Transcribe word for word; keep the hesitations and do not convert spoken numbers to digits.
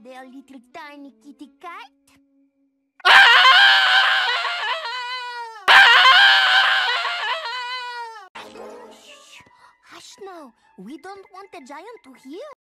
there, little tiny kitty cat? Shh, hush now. We don't want the giant to hear.